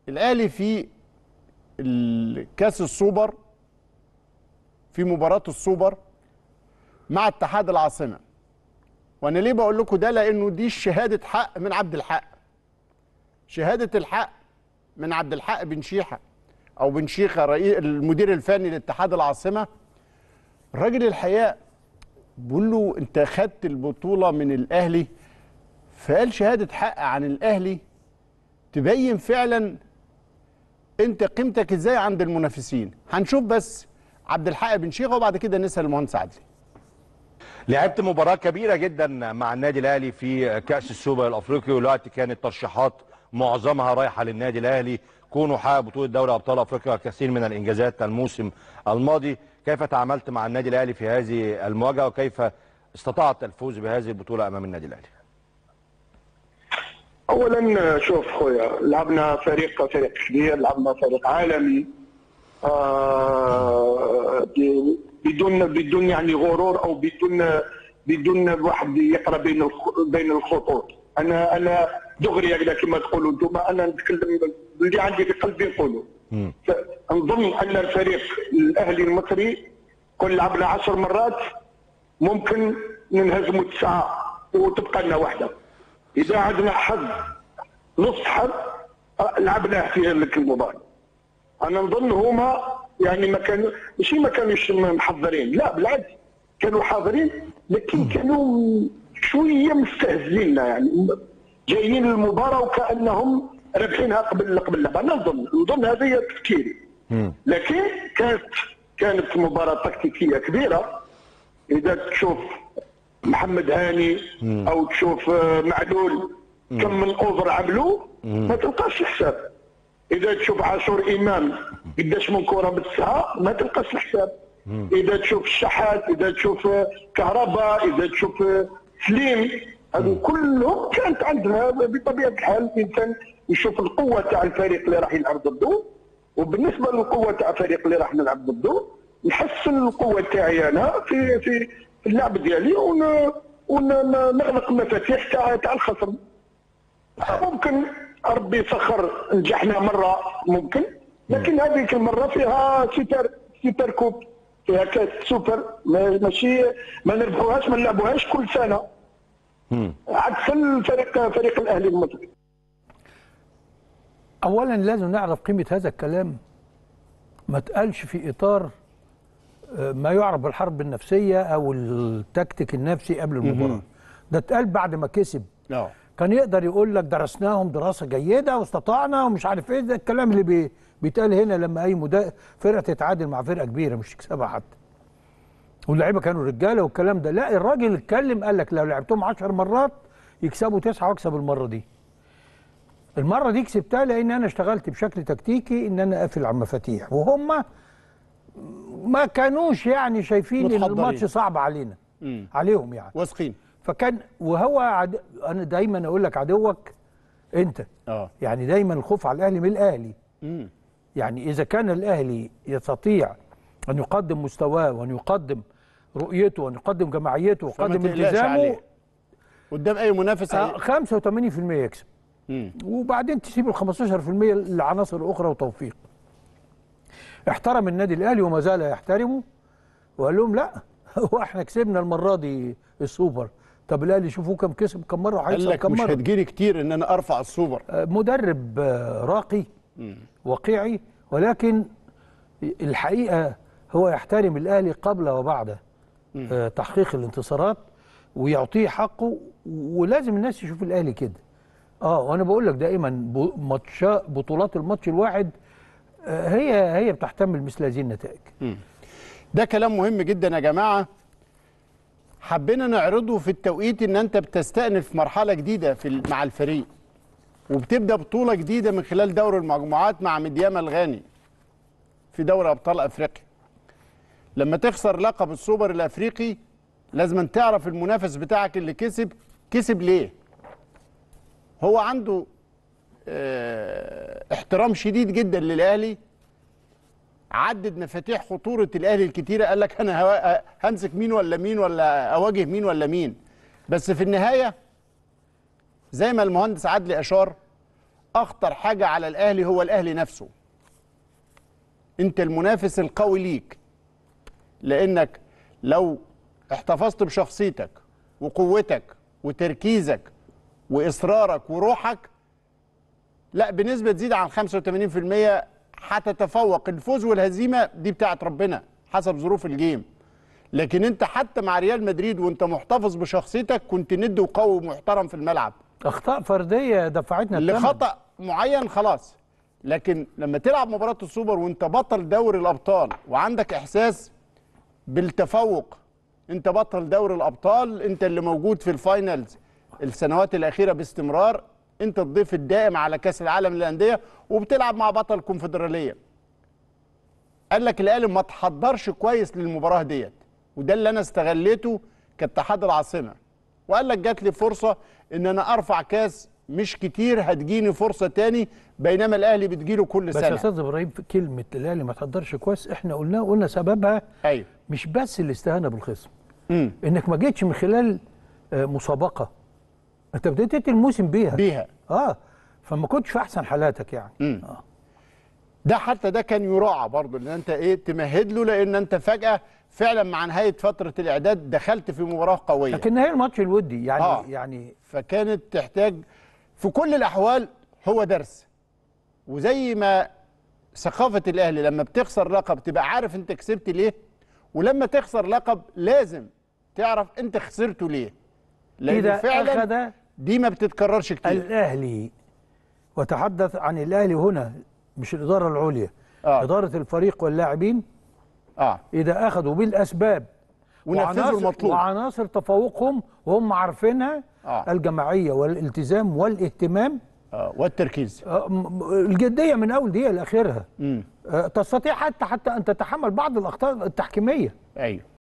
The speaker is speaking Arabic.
الاهلي في كاس السوبر، في مباراه السوبر مع اتحاد العاصمه. وانا ليه بقول لكم ده؟ لانه دي شهاده حق من عبد الحق، شهاده الحق من عبد الحق بن شيحه او بن شيخه، رئيس المدير الفني لاتحاد العاصمه. الراجل الحقيقه بيقول له انت خدت البطوله من الاهلي، فقال شهاده حق عن الاهلي تبين فعلا انت قيمتك ازاي عند المنافسين. هنشوف بس عبد الحق بن شيخه وبعد كده نسال المهندس عدلي. لعبت مباراة كبيرة جدا مع النادي الأهلي في كأس السوبر الأفريقي، والوقت كانت ترشيحات معظمها رايحة للنادي الأهلي، كونه حقق بطولة دوري أبطال أفريقيا وكثير من الإنجازات الموسم الماضي. كيف تعاملت مع النادي الأهلي في هذه المواجهة، وكيف استطعت الفوز بهذه البطولة أمام النادي الأهلي؟ اولا شوف خويا، لعبنا فريق كبير، لعبنا فريق عالمي، بدون يعني غرور او بدون واحد يقرا بين الخطوط. انا دغري هكذا كما تقولوا انتم، انا نتكلم اللي عندي في قلبي نقولوا. نظن ان الفريق الاهلي المصري كل لعبنا 10 مرات ممكن ننهزموا 9 وتبقى لنا واحده. إذا عندنا حظ نص حظ لعبناه في هذيك المباراة. أنا نظن هما يعني ما كانوش محضرين، لا بالعكس كانوا حاضرين، لكن كانوا شوية مستهزئين، يعني جايين للمباراة وكأنهم رابحينها قبل اللعبة. أنا نظن هذا هي تفكيري. لكن كانت مباراة تكتيكية كبيرة. إذا تشوف محمد هاني او تشوف معلول كم من اوفر عملوا ما تلقاش الحساب. اذا تشوف عاشور امام قداش من كره بالساعه ما تلقاش الحساب. اذا تشوف الشحات، اذا تشوف كهرباء، اذا تشوف سليم، هذو كلهم كانت عندنا بطبيعه الحال الانسان يشوف القوه تاع الفريق اللي راح يلعب ضده، وبالنسبه للقوه تاع الفريق اللي راح نلعب ضده نحسن القوه تاعي انا في اللعب ديالي ونغلق المفاتيح تاع الخصم. ممكن ربي يسخر نجحنا مره ممكن، لكن هذيك المره فيها سوبر كوب، فيها كاس سوبر، ماشي ما نربحوهاش ما نلعبوهاش كل سنه عكس فريق الاهلي المصري. اولا لازم نعرف قيمه هذا الكلام، ما تقالش في اطار ما يعرف بالحرب النفسيه او التكتيك النفسي قبل المباراه. ده اتقال بعد ما كسب. كان يقدر يقول لك درسناهم دراسه جيده واستطعنا ومش عارف ايه. ده الكلام اللي بيتقال هنا لما اي فرقه تتعادل مع فرقه كبيره مش تكسبها حتى، واللعيبه كانوا رجاله والكلام ده. لا، الراجل اتكلم قال لك لو لعبتهم 10 مرات يكسبوا 9 واكسب المره دي. المره دي كسبتها لان انا اشتغلت بشكل تكتيكي ان انا اقفل على المفاتيح، وهم ما كانوش يعني شايفين ان الماتش صعب علينا عليهم، يعني واثقين. فكان وهو انا دايما اقول لك عدوك انت. يعني دايما الخوف على الاهلي من الاهلي. يعني اذا كان الاهلي يستطيع ان يقدم مستواه وان يقدم رؤيته وان يقدم جماعيته ويقدم التزامه قدام اي منافس 85% يكسب. وبعدين تسيب ال 15% لعناصر اخرى وتوفيق. احترم النادي الاهلي وما زال يحترمه، وقال لهم لا هو احنا كسبنا المره دي السوبر. طب الاهلي شوفوه كم كسب كم مره وهيكسب كم مره. مش هتجيلي كتير ان انا ارفع السوبر. مدرب راقي واقعي، ولكن الحقيقه هو يحترم الاهلي قبل وبعد تحقيق الانتصارات ويعطيه حقه، ولازم الناس يشوف الاهلي كده. وانا بقول لك دائما بطولات الماتش الواحد هي بتحتمل مثل هذه النتائج. ده كلام مهم جدا يا جماعه، حبينا نعرضه في التوقيت ان انت بتستأنف مرحله جديده مع الفريق، وبتبدا بطوله جديده من خلال دوري المجموعات مع ميدياما الغاني في دوري ابطال افريقيا. لما تخسر لقب السوبر الافريقي لازم تعرف المنافس بتاعك اللي كسب ليه. هو عنده احترام شديد جدا للاهلي، عدد مفاتيح خطوره الاهلي الكتيره، قال لك انا همسك مين ولا مين ولا اواجه مين ولا مين. بس في النهايه زي ما المهندس عدلي اشار، اخطر حاجه على الاهلي هو الاهلي نفسه. انت المنافس القوي ليك، لانك لو احتفظت بشخصيتك وقوتك وتركيزك واصرارك وروحك، لا بنسبه تزيد عن 85% هتتفوق. الفوز والهزيمه دي بتاعت ربنا حسب ظروف الجيم، لكن انت حتى مع ريال مدريد وانت محتفظ بشخصيتك كنت ند وقوي ومحترم في الملعب. اخطاء فرديه دفعتنا الثمن. لخطأ معين خلاص، لكن لما تلعب مباراة السوبر وانت بطل دوري الابطال وعندك احساس بالتفوق، انت بطل دوري الابطال، انت اللي موجود في الفاينلز السنوات الاخيره باستمرار، انت الضيف الدائم على كاس العالم للانديه وبتلعب مع بطل الكونفدراليه. قال لك الاهلي ما تحضرش كويس للمباراه ديت، وده اللي انا استغليته كاتحاد العاصمه، وقال لك جات لي فرصه ان انا ارفع كاس، مش كتير هتجيني فرصه تاني، بينما الاهلي بتجيله كل سنه. بس يا استاذ ابراهيم، في كلمه الاهلي ما تحضرش كويس احنا قلنا سببها. ايوه، مش بس الاستهانه بالخصم، انك ما جيتش من خلال مسابقه، انت بديت الموسم بيها فما كنتش في احسن حالاتك يعني. ده حتى ده كان يراعى برضه ان انت تمهد له، لان انت فجاه فعلا مع نهايه فتره الاعداد دخلت في مباراه قويه، لكن نهايه الماتش الودي يعني فكانت تحتاج في كل الاحوال هو درس. وزي ما ثقافه الاهلي لما بتخسر لقب تبقى عارف انت كسبت ليه، ولما تخسر لقب لازم تعرف انت خسرته ليه، لان فعلا دي ما بتتكررش كتير. الاهلي، وتحدث عن الاهلي هنا مش الاداره العليا، اداره الفريق واللاعبين، اذا اخذوا بالاسباب ونفذوا المطلوب وعناصر تفوقهم وهم عارفينها، الجماعيه والالتزام والاهتمام والتركيز، الجديه من اول دقيقه لاخرها، تستطيع حتى ان تتحمل بعض الاخطاء التحكيميه. ايوه.